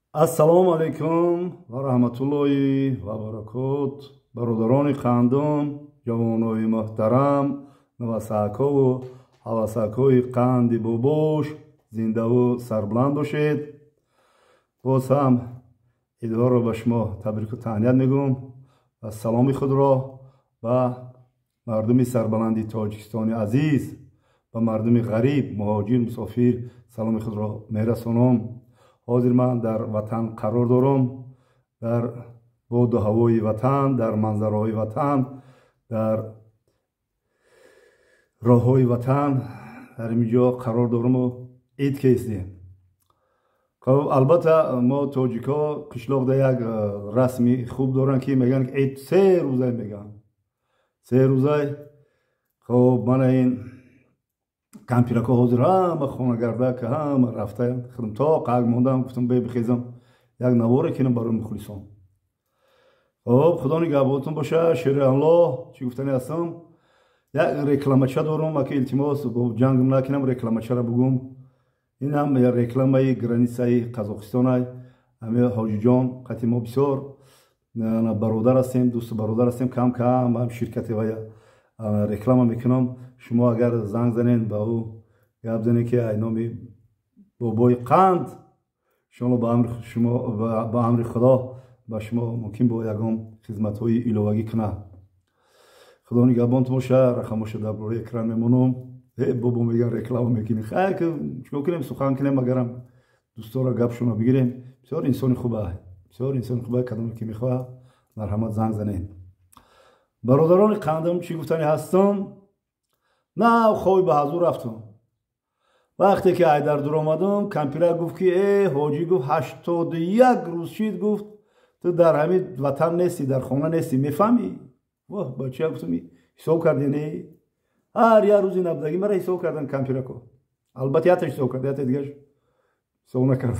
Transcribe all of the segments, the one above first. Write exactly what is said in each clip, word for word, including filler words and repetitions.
ассалому алайкум ва раҳматуллоҳи ва баракот. бародарони қандум, ҷавонои муҳтарам, навасакҳову ҳавасакҳои қанди бобош, зиндаву сарбуланд бошед. боз ҳам идҳоро ба шумо табрику таҳният мегӯм ва саломи худро ба мардуми сарбуланди тоҷикистони азиз, ба мардуми ғариб, муҳоҷир, мусофир саломи худро мерасонам. ҳозир ман дар ватан қарор дорам, дар боду ҳавои ватан, дар манзараҳои ватан, дар роҳҳои ватан, дар ин ҷо қарор дораму ид кестем. албатта мо тоҷикҳо қишлоқда як расми хуб доранд ки мегӯянд ид се рӯзай мегӯянд. се рӯзай. хоб мана ин кампирако ҳозир ҳама хонагардака ҳама рафтаям. худам то қаг мондам, гуфтам бе бихезам як наворе кинам барои мухлисон. хоб худо нигаҳботон боша. шери аллоҳ чӣ гуфтани ҳастам. як рекламача дорам, аки илтимос бо ҷангм накинам, рекламачаро бугум. инам рекламаи границаи қазоқистонай. ами ҳоҷиҷон қати мо бисёр бародар ҳастем, дӯсту бародар ҳастем, кам кам ҳам ширкати вая реклама мекунам. шумо агар занг занед ба ӯ гап занед ки ай номи бобои қанд иншоалло ба амри шумо ба амри худо ба шумо мумкин бо ягон хизматҳои иловагӣ кунад. худо нигаҳбонтон боша. рахамоша дар бораи экран мемонам. э бобо мегӯяд реклама мекунем. хай чикор кунем, сухан кунем, агарам дӯстора гапшона бигирем. бисёр инсони хуба, бисёр инсони хуба. кадоме ки мехоҳад марҳамат занг занед. бародарони қандам, чӣ гуфтани ҳастам. нав хоби ба ҳазур рафтам. вақте ки айдар дуромадам, кампира гуфт ки э ҳоҷӣ гуфт ҳаштоду як рӯз шид, гуфт ту дар ҳамин ватан нести, дар хона нести, мефаҳмӣ? воҳ бача гуфтам ҳисоб кардӣ не? ҳар як рӯзи набудагӣ мара ҳисоб кардан кампирако. албатта ята ҳисоб карда, ята дигаш ҳисоб накарда.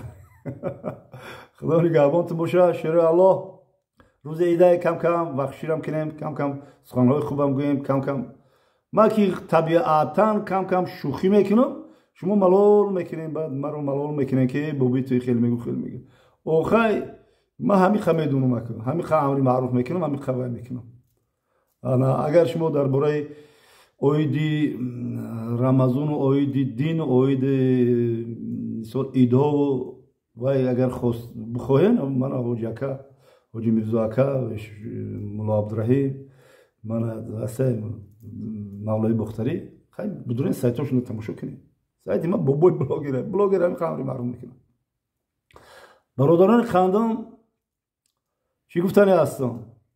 худо нигаҳбонтон боша. шери аллоҳ. рӯзи идай кам кам вақтширам кинем, кам кам суханҳои хубам гӯем, кам кам ма ки табиатан кам кам шӯхӣ мекунам. шумо малол мекунем, баъд маро малол мекунем ки боби туи хел мегӯ хел мегӯ. охай ма ҳамин ха медонам, ҳамин ха амри маъруф мекунам, ҳамин ха вай мекунам. агар шумо дар бораи оиди рамазону, оиди дину, оиди идҳову вай агар бихоҳем, мана ҳоҷи ака, ҳоҷи мирзо ака, мулло абдураҳим, мана аса мавлои бухтарӣ, хай бидурен сайтошуно тамошо кунем. сайти ма бобои блогера, блогера ҳамин ха амри маъруф мекунам. бародарони қандам, чӣ гуфтани ҳастам.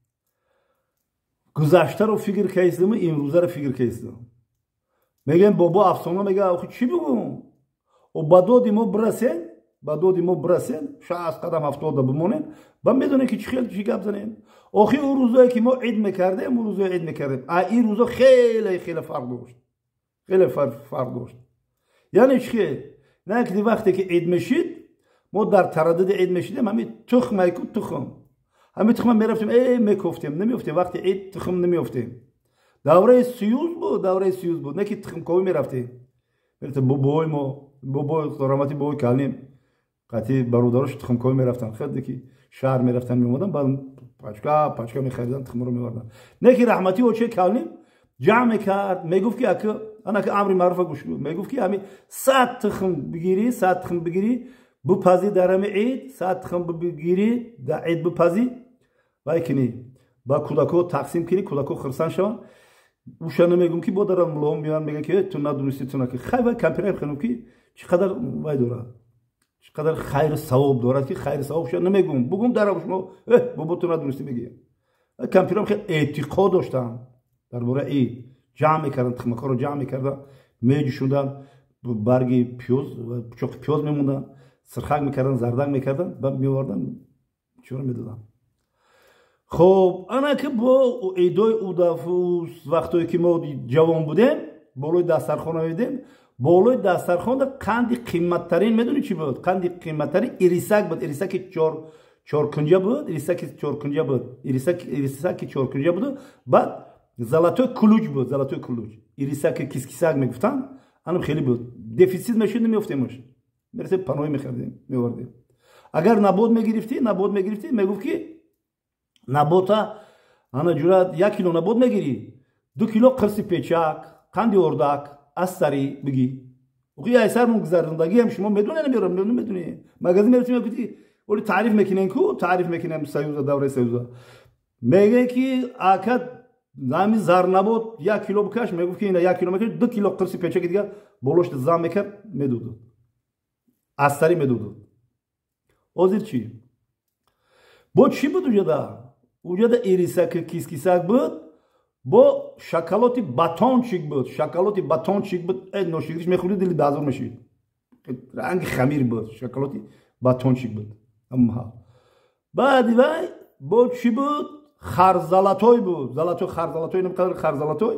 гузаштаро фикр кайстам, имрӯзаро фикр кайстам. мегӯям бобо афсона мегӯяд, охи чӣ бигӯм? о ба доди мо бирасен, ба доди мо бирасен, шаст қадам ҳафтода бимонен, ба медонем ки чӣ хел чӣ гап занем. охи ӯ рӯзое ки мо ид мекардем, ӯ рӯзое ид мекардем, а ин рӯзо хеле хеле фарқ дошт, хеле фарқ дошт. яъне чӣ хел? на ки вақте ки ид мешид, мо дар тараддуди ид мешидем, ҳамин тухмай ку тухм, ҳамин тухма мерафтем, э мекофтем, намеофтем. вақти ид тухм намеофтем. давраи сюз буд, давраи сюз буд, не ки тухмковӣ мерафтем. мерафтем бобои мо, бобои ҳурамати бобои калним, қати бародарош тухмковӣ мерафтан, хеле ки шаҳр мерафтан меомадан, баъд пачка пачка мехаридан, тухмро мевардан. не ки раҳмати оче калним ҷамъ мекард, мегуфт ки ака ана ки амри маъруфа гӯш кун, мегуфт ки ҳамин сад тухм бигирӣ, сад тухм бигирӣ, бипазӣ дар ҳамин ид, сад тухм бигирӣ, дар ид бипазӣ, вай кунӣ, ба кӯдако тақсим кунӣ, кӯдако хурсанд шаванд. уша намегӯм ки бо дарам мулоҳо меоянд мегӯянд ки ту надонистӣ, ту наки. хай вай кампира мехонам ки чӣ қадар вай дорад, чӣ қадар хайру савоб дорад, ки хайру савоб уша намегӯм, бугум дарам шумо э бобо ту надонистӣ мегӯям. кампирам хеле эътиқод доштанд дар бораи ид. ҷамъ мекарданд, тухмакҳоро ҷамъ мекарданд, меҷӯшонданд, барги пиёз, пучоқи пиёз мемонданд, сирхак мекарданд, зардак мекарданд, баъд меоварданд чора медоданд. хоб ана ки бо идои удафу вақтое ки мо ҷавон будем, болои дастархон мевидем, болои дастархонда қанди қиматтарин медонӣ чӣ буд? қанди қиматтарин ирисак буд. ирисаки чоркунҷа буд, ирисаки чоркунҷа буд, ирисаки чоркунҷа буд. баъд золотой кулуҷ буд, золотой кулуҷ. ирисаки кискисак мегуфтанд, анам хеле буд. дефисит мешуд, намеофтемаш. мерасем паноҳӣ мехардем, мевардем. اگر نبود میگرفتی نبود میگرفتی میگفت که نبوتا انا جورا یک کیلو نبود میگیری دو کیلو قرص پیچک قند اردک استری بگی اوکی ایسر من گذرندگی هم شما میدونه نمیرم نمیدونی مغازه میرفتی میگفتی ولی تعریف میکنین کو تعریف میکنم سیوزا دوره سیوزا میگه که اکد زمی زر نبود یک کیلو بکش میگفت که اینا یک کیلو میکش دو کیلو قرص پیچک دیگه بولشت زم میکرد میدود استری میدود ozir چی با چی بود اونجا اونجا ایریسک کیس کیسک بود با شکلاتی باتونچیک بود شکلاتی باتونچیک بود نوشیدنش میخوری دلی دازور میشید رنگ خمیر بود شکلاتی باتونچیک بود اما بعد وای با چی بود خرزالاتوی بود زالاتوی خرزالاتوی نمی‌کنه خرزالاتوی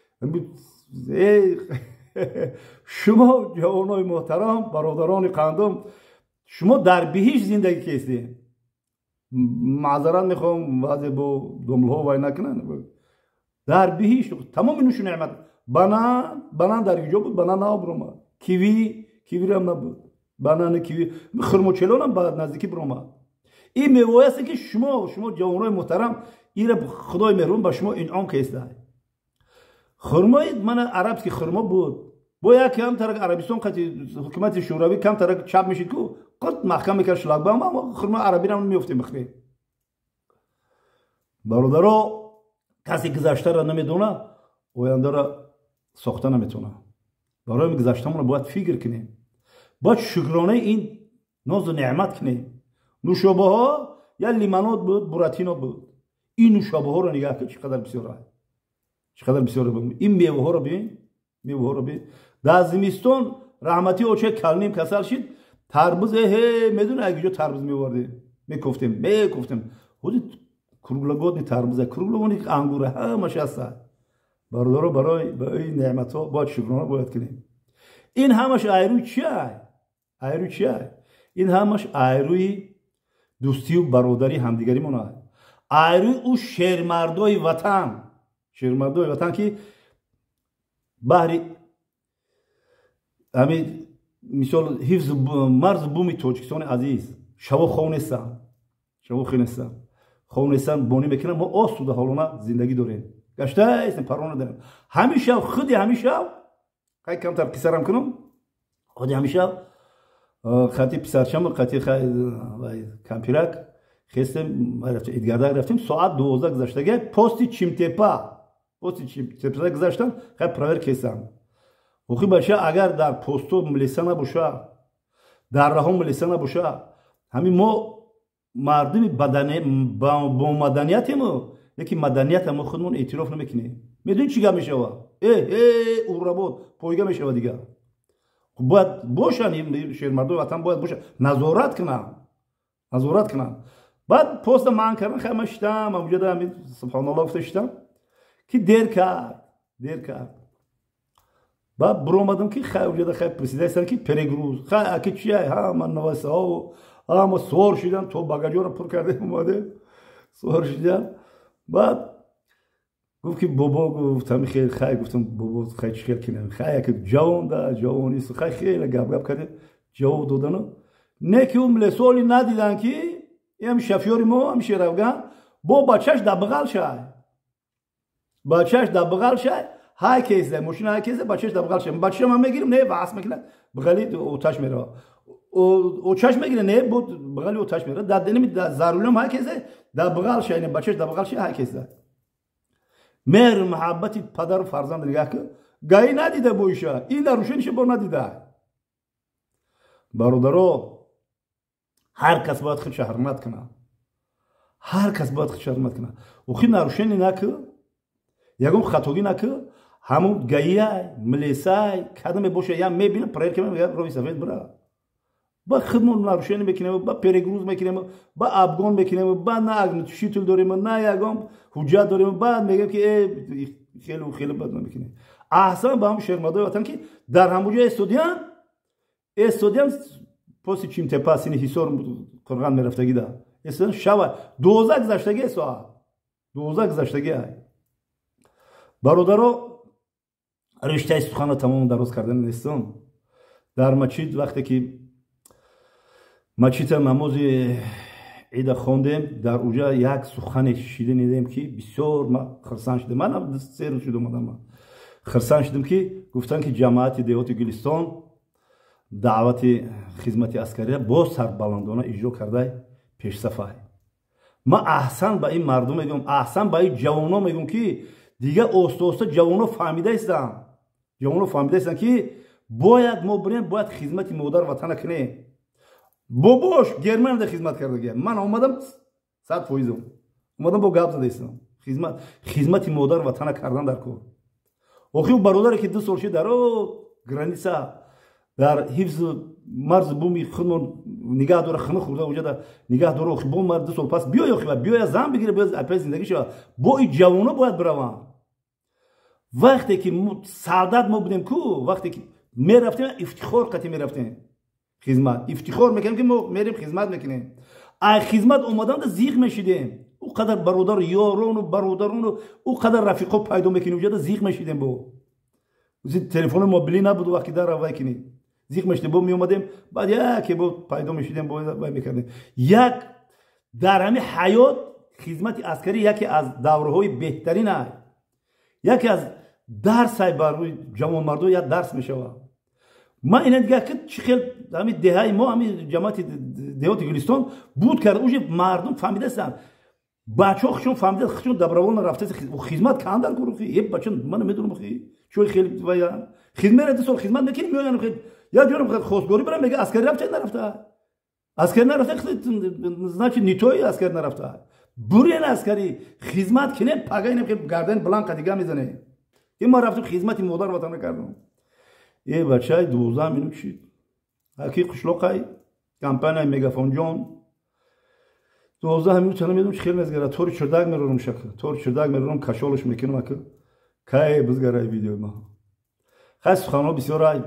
شما جوانای محترم برادران قندم شما در بهشت زندگی کردید معذرت میخوام واسه با دنبال ها وای نکنن در بهشت تمام نوش نعمت بنان بنان در کجا بود بنان نبرم کیوی کیوی هم نبود بنان کیوی خرموچلون هم بعد نزدیکی برام این میوه است که شما شما جوانای محترم این خدای مهربان با شما انعام کرده خرمای من عرب که خرما بود با یک کم ترک عربستان قطعی حکومت شوروی کم ترک چاپ میشید کو قط محکم میکرد شلاق با اما خرما عربی هم میفته مخری برادرها کسی گذشته را نمیدونه آینده را ساخته نمیتونه برای گذشتهمون باید فکر کنیم باید شکرانه این ناز و نعمت کنیم نوشابه ها یا لیموناد بود براتینا بود این نوشابه ها رو نگاه کن چقدر بسیاره چقدر بسیاره بگم این میوه ها رو ببین میوه ها رو ببین در زمستون رحمتی اوچه کلنیم کسل شد تربوز هی میدونه اگه جو تربوز میوارده میکفتیم میکفتیم خودی کروگلگود نی تربوزه کروگلگود نی انگوره همش هست برادرها برای برای نعمت ها باید شکرانه باید کنیم این همش ایروی چیه ایروی چیه این همش ایروی دوستی و برادری همدیگری مونه ایروی او شیرمردای وطن شیرمردای وطن که بحری همین مثال حفظ مرز بومی تاجیکستان عزیز شبا خونستان شبا خونستان خونستان بانی میکنن ما آسوده حالانه زندگی داریم گشته ایستیم پرانه داریم همیشه خودی همیشه خیلی کمتر پسرم کنم خودی همیشه خطی پسرشم خطی کمپیرک خستم ادگرده رفتیم ساعت دوازده گذشته پستی چیمتپا پستی چیمتپا گذاشتم خیلی پرور کسم وقتی باشه اگر در پستو ملیسه نباشه در راه ملیسه نباشه همین ما مردم بدنی با مدنیتیم یکی مدنیت ما خودمون اعتراف نمیکنیم میدونی چیگه میشه وا اه اه او ربط پایگه میشه دیگه باید باشن این شیرمردای وطن باید باشن نظارت کنن نظارت کنن بعد پست من کردن خیلی مشتم موجود همین سبحان الله افتشتم که دیر کرد دیر کرد بعد برآمدم که خیلی وجود خیلی پرسیده هستن که پرگروز خیلی اکی چیه ها من نواسه ها و اما سوار شدن تو باگاجو رو پر کرده اومده سوار شدن بعد گفت که بابا گفتم خیلی خیلی گفتم بابا خیلی چیکار کنم خیلی که جوان ده جوانی است خیلی خیلی گپ گپ کرده جواب دادن نه که اون لسولی ندیدن که این شفیاری ما هم شیروگان با بچهش در بغل شد بچهش در بغل شد های کیسه ماشین های کیسه بچهش در بغل شد بچه من میگیرم نه واس میکنه بغلی اوتاش میره اوتاش میگیره نه بود بغلی اوتاش میره در دنمی در ضرورم های کیسه در بغل شد این بچهش در بغل شد های کیسه مهر محبتی پدر و فرزند نگاه که گاهی ندیده بویشه این در روشنش بار ندیده برادرها هر کس باید خودش حرمت کنه هر کس باید خودش حرمت کنه و خیلی نروشنی نکه یکم خطاگی نکه همون گایه ملیسای کدام باشه یا میبینه پریر که میگه روی سفید برا با خودمون نروشنی میکنیم با پرگروز میکنیم با ابگان میکنیم با نه اگه شیتل داریم نه یکم حجت داریم بعد میگه که خیلی خیلی بد میکنیم احسن با هم شرمدای وطن که در همونجا استودیان استودیان پس چیم تپاس این حسار قرغان میرفتگی ده استودیان شوا دوزده گذشتگی ساعت دوزده گذشتگی های برادرها رشته سخن تمام درست کردن نیستم در مسجد وقتی که мачита намози ида хондем. Дар уҷа як сухане шидем ки бисёр хирсан шудем. Ман се рӯз шуд омадам. Хирсан шудем ки гуфтанд ки ҷамоати деҳоти Гулистон даъвати хизмати аскария бо сарбаландона иҷро карда пешсафар. Ма аҳсан ба ин мардум мегӯям, аҳсан ба ин ҷавонон мегӯям ки дига оста-оста ҷавонон фаҳмидаистанд. ҷавонон фаҳмидаистанд ки бояд мо бирем, бояд хизмати модар ватана кунем. Бо бош Германияда хизмат карда гия. Ман омадам сад фоизам. Омадам бо гап зада истам. Хизмат хизмати модар ватана кардан дар кор. Охир бародаре ки ду сол шуд дар граница дар ҳифз марз буми худмон нигоҳ дора, хина хӯрда уҷа дар нигоҳ дора. Охир бо мар ду сол пас биёй, охир биёй зан бигире, биёй апай зиндагӣ шава. Бо ин ҷавона бояд биравам. Вақте ки солдат мо будем ку, вақте ки мерафтем ифтихор қати мерафтем. Хизмат ифтихор мекунем ки мо мерем хизмат мекунем. Ай хизмат омадам да зиқ мешидем. У қадар бародар ёрону бародарону у қадар рафиқо пайдо мекунем уҷа да зиқ мешидем. Бо телефони мобилӣ набуд вақти дар авай кини зиқ мешидем. Бо меомадем баъд яке бо пайдо мешидем, бо вай мекардем. Як дар ҳами ҳаёт хизмати аскарӣ яке аз давраҳои беҳтарин аст. яке аз дарсай барои ҷавонмардо як дарс мешавад. Ман ина дигар ки чӣ хел ҳами деҳаи мо ҳами ҷамоати деҳоти Гулистон буд карда уҷа мардум фаҳмидастанд. бачаҳо хушон фаҳмида хушон дабравона рафта хизмат кандар гурухи е бача ман медонам хи чӯ хел вая хизмат ду сол хизмат мекунем меоянам хел я ҷонам хел хостгорӣ барам мега аскари рафта нарафта аскари нарафта значит нитои аскари нарафта бурен аскари хизмат кинем пагаинам хел гардани бланка дига мезанем ки ма рафтам хизмати модар ватана кардам. Е бачаи дувоздаҳ минут шид. Аки қишлоқай компания Мегафонҷон дувоздаҳ минут чана медонам чӣ хел мезгара. Тори чӯрдаг мерорам шака. Тори чӯрдаг мерорам кашолаш мекунам ака. Кай бизгарай видео ма. Хай суханҳо бисёр ай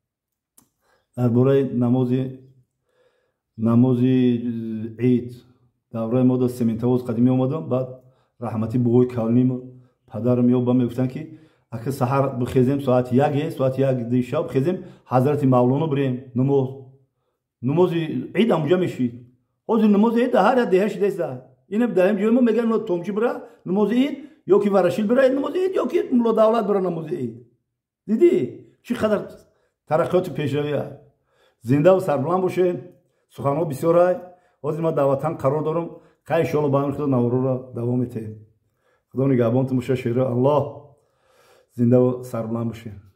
дар бораи намози намози Эид. Давраи мо да сементавоз қадим омадам. Баъд раҳмати бубои калним падарам ёба мегуфтанд ки ака саҳар бихезем соати яке соати як ди шаб бихезем ҳазрати мавлоно бирем намоз. намози Эид амуҷа мешид. ҳозир намози Эид ҳар як деҳа шидааста. ина дар ин ҷои мо мегӯям томчи бира намози Эид ё ки Варашил бира намози Эид ё ки Мулло Давлат бира намози Эид. дидӣ чӣ қадар тараққиёти пешравӣ аст. зиндаву сарбуланд бошед. суханҳо бисёр ай. ҳозир ман дар ватан қарор дорам. қай иншоалло ба амри худо навроро давом медиҳем. худо нигаҳбонтон боша. шери Аллоҳ зинда ва сарбуланд бошед.